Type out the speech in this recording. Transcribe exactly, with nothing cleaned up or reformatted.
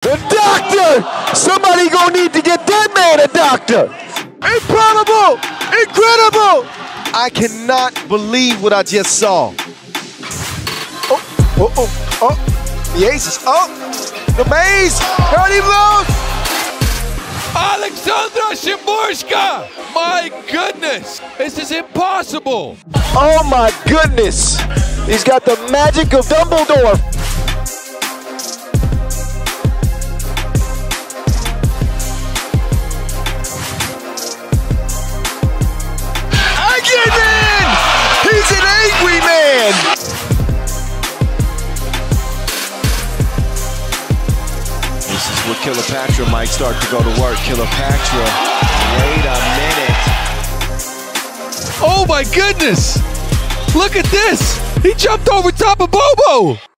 A doctor! Somebody gonna need to get that man a doctor! Incredible! Incredible! I cannot believe what I just saw. Oh, oh, oh, oh. The aces. Oh, the maze. Dirty blows. Alexandra Szymborska! My goodness! This is impossible! Oh my goodness! He's got the magic of Dumbledore. Again! He's an angry man! This is where Kilopatra might start to go to work. Kilopatra, wait a minute. Oh my goodness! Look at this! He jumped over top of Bobo!